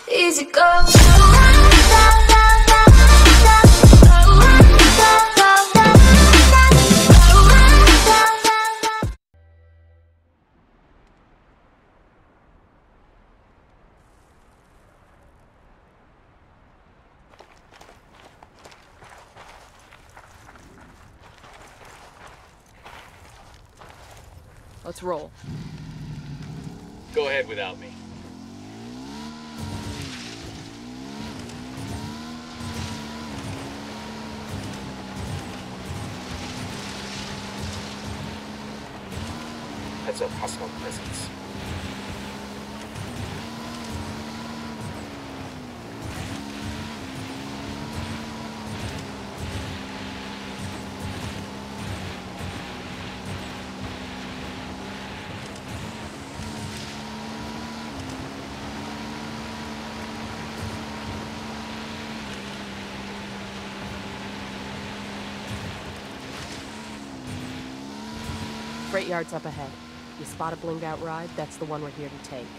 Easy go. Let's roll. Go ahead without me. Heads up, hostile presence. Freight yard's up ahead. You spot a blinged out ride, that's the one we're here to take.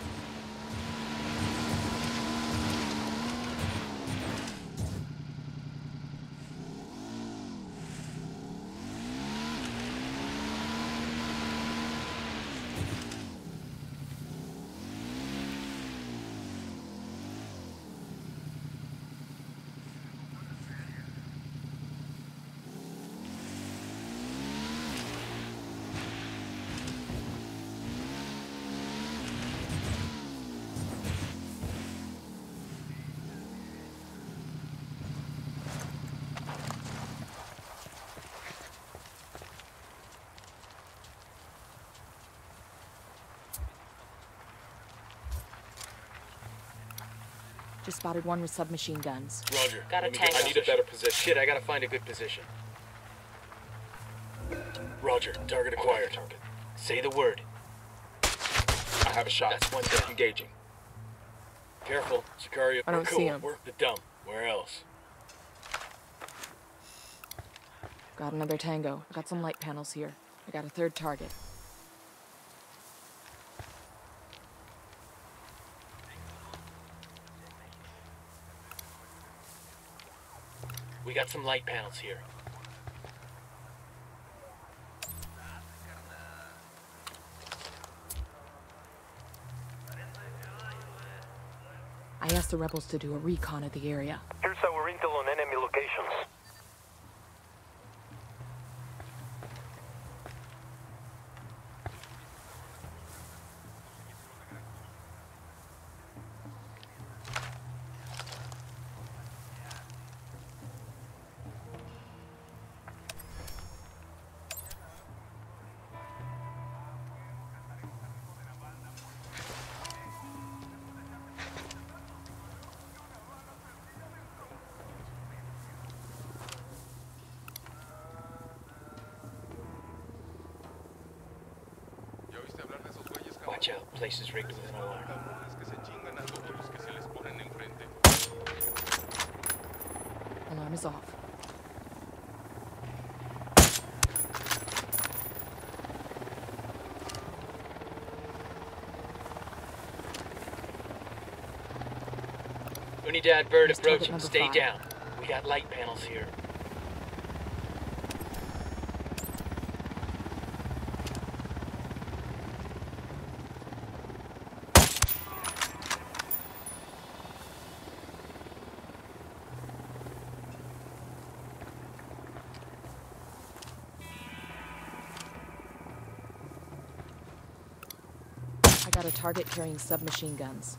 Just spotted one with submachine guns. Roger. Got a tank. I need a better position. Shit, I gotta find a good position. Roger. Target acquired. Say the word. I have a shot. That's one down. Engaging. Careful. Sicario. I don't see him. We're the dump. Where else? Got another tango. I got some light panels here. I got a third target. We got some light panels here. I asked the rebels to do a recon of the area. Here's our intel on enemy locations. Watch out, place is rigged with an alarm. Alarm is off. Unidad bird Here's target approaching. number Stay 5. down. We got light panels here. I got a target carrying submachine guns.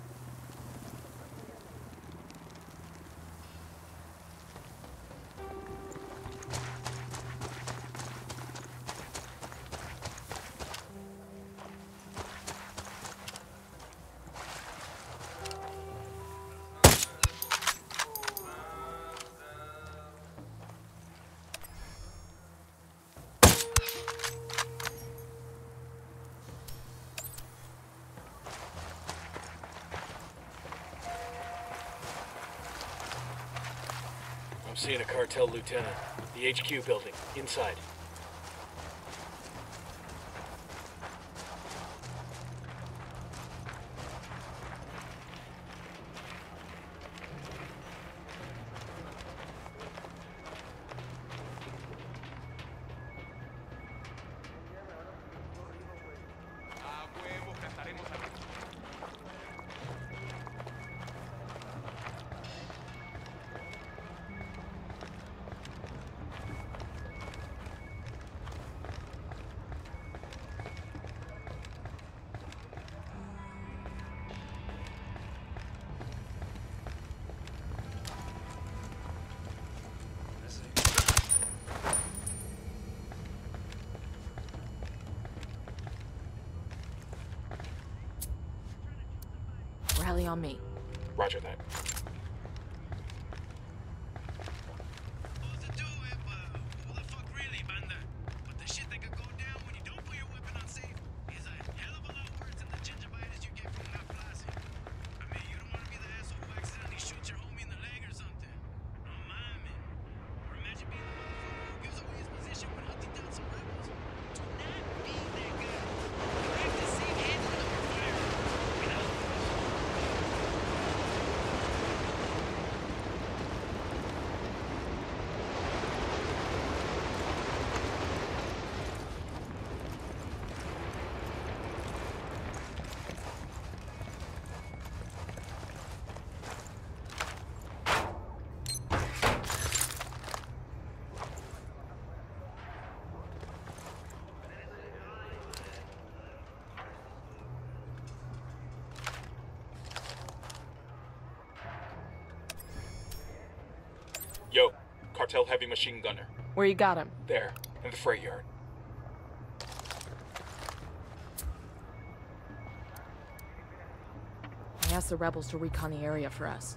I'm seeing a cartel lieutenant. The HQ building. Inside. on me. Roger that. Yo, cartel heavy machine gunner. Where you got him? There, in the freight yard. I asked the rebels to recon the area for us.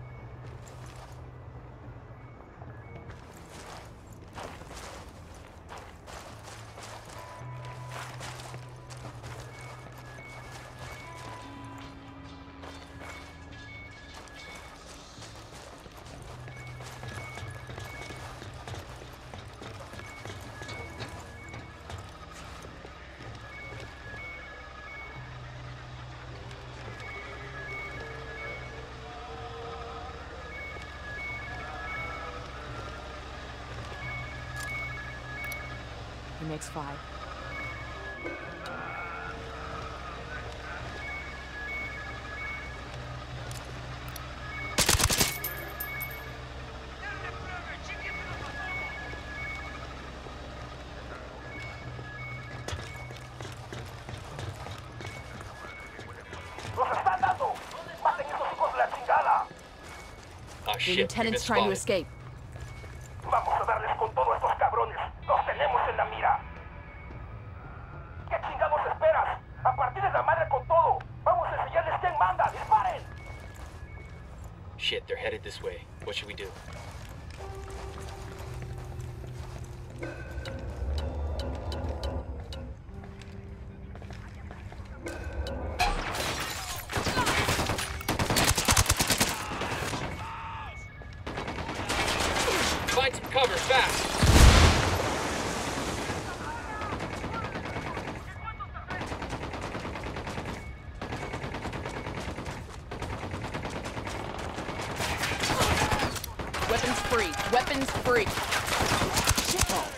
He makes 5. ¡Los están dando! ¡Maten esos hijos de la chingada! Ah, The shit. we've lieutenant's been trying to spotted. escape. Vamos a darles con todos estos cabrones. Los tenemos en la mira. ¿Qué chingados esperas? A partir de la madre con todo. Vamos a enseñarles quién manda. ¡Disparen! Shit, they're headed this way. What should we do? Find some cover, fast! Weapons free. Weapons free. Shitballs.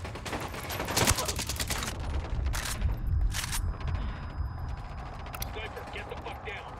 Sniper, get the fuck down.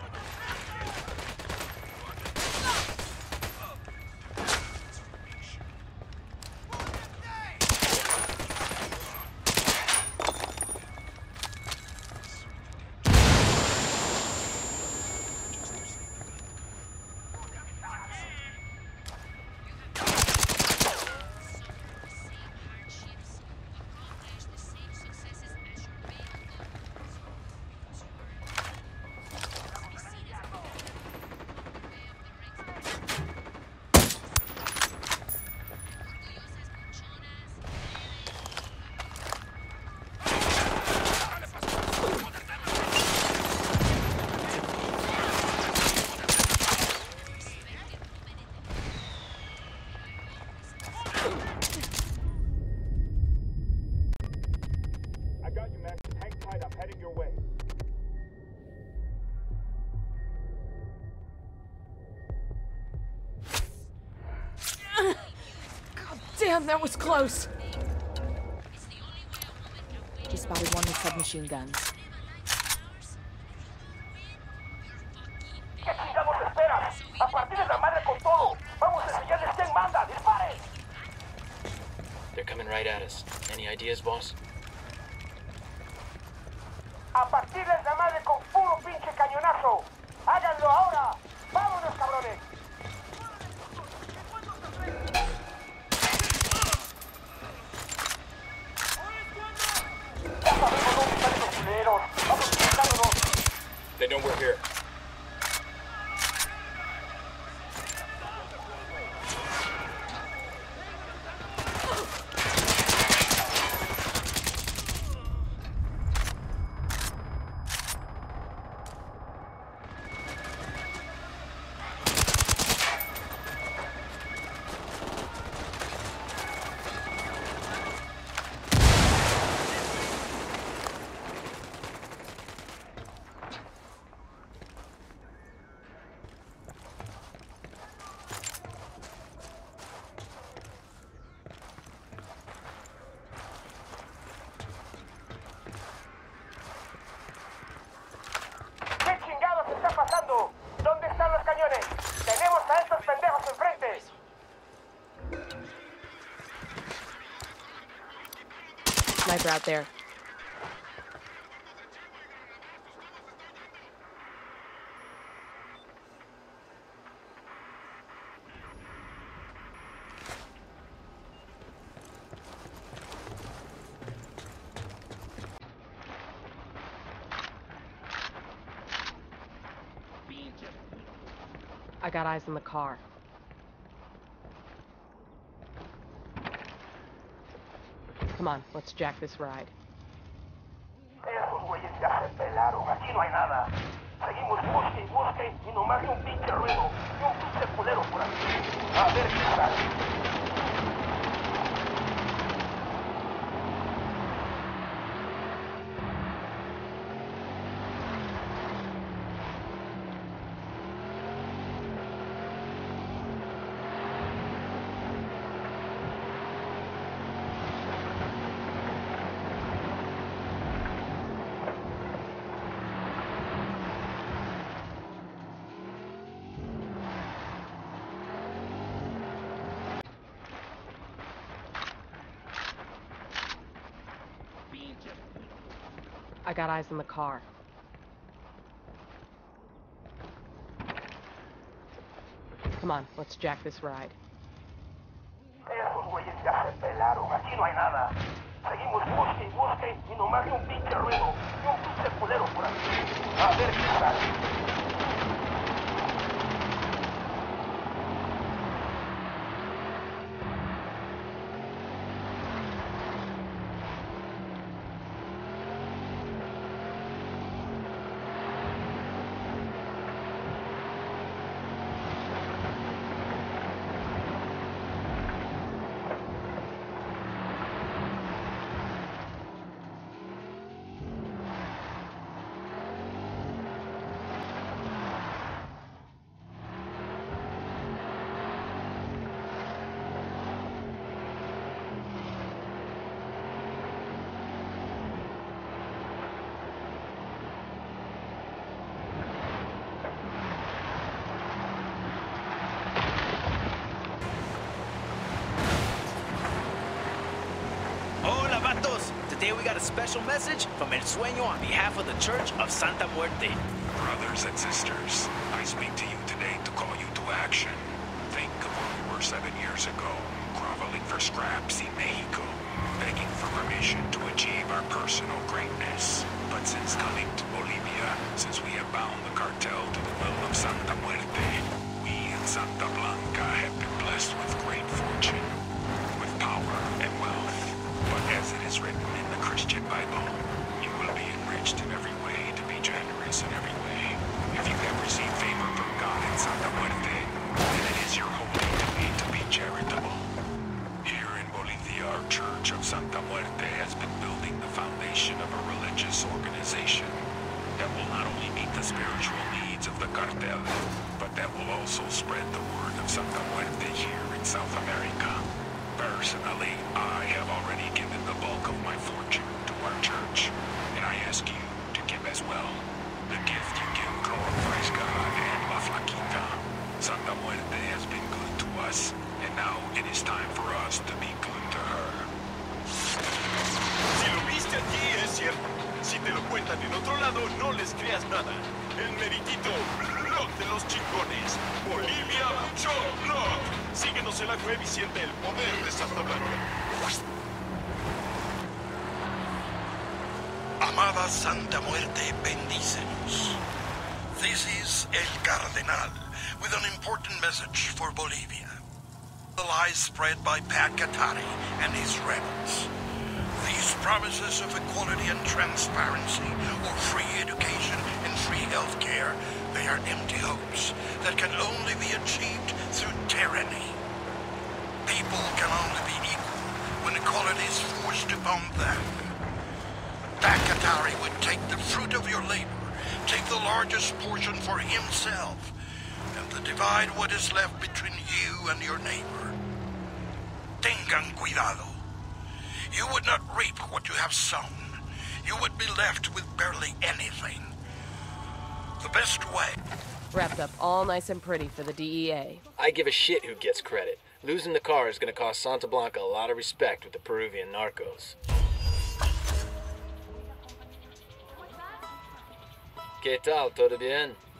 I got you, man. Hang tight. I'm heading your way. God damn, that was close. Just spotted one with submachine guns. ¿Qué chingados esperas? A partir de la madre con todo. Vamos a enseñarles quién manda. ¡Disparen! They're coming right at us. Any ideas, boss? A partir de la madre con puro pinche cañonazo. ¡Háganlo ahora! ¡Vámonos, cabrones! Ya sabemos dónde están esos culeros. Vamos a buscarlos. They know we're here. Sniper out there. I got eyes on the car. Come on, let's jack this ride. Esos güeyes ya se pelaron. Aquí no hay nada. Seguimos busque y busque y nomás un pinche ruido. Y un pinche culero por aquí. A ver qué sale. I got eyes on the car. Come on, let's jack this ride. Esos güeyes ya se pelaron. Aquí no hay nada. Seguimos busque y busque y nomás un pinche ruido. Y un pinche culero por aquí. A ver qué sale. Today we got a special message from El Sueño on behalf of the Church of Santa Muerte. Brothers and sisters, I speak to you today to call you to action. Think of where we were 7 years ago, groveling for scraps in Mexico, begging for permission to achieve our personal greatness. But since coming to Bolivia, since we have bound the cartel to the will of Santa Muerte, we in Santa Blanca have been blessed with great fortune, with power and wealth. But as it is written in the Christian Bible, you will be enriched in every way to be generous in every way. If you have received favor from God in Santa Muerte, then it is your holy duty to be charitable. Here in Bolivia, our Church of Santa Muerte has been building the foundation of a religious organization that will not only meet the spiritual needs of the cartel, but that will also spread the word of Santa Muerte here in South America. Personally, I have already given the bulk of my fortune to our church, and I ask you to give as well. The gift you give glorifies God and La Flaquita. Santa Muerte has been good to us, and now it is time for us to be good to her. Si lo viste allí, es cierto. Si te lo cuentan en otro lado, no les creas nada. El meritito blog de los chingones. Bolivia Mucho Blog. Síguenos en la web y siente el poder de Santa Blanca. Amada Santa Muerte, bendícenos. This is El Cardenal with an important message for Bolivia. The lies spread by Pat Katari and his rebels. These promises of equality and transparency, or free education and free health care, they are empty hopes that can only be achieved through tyranny. People can only be equal when equality is forced upon them. Pat Katari would take the fruit of your labor, take the largest portion for himself, and divide what is left between you and your neighbor. Tengan cuidado. You would not reap what you have sown. You would be left with barely anything. The best way. Wrapped up all nice and pretty for the DEA. I give a shit who gets credit. Losing the car is gonna cost Santa Blanca a lot of respect with the Peruvian narcos. ¿Qué tal? ¿Todo bien?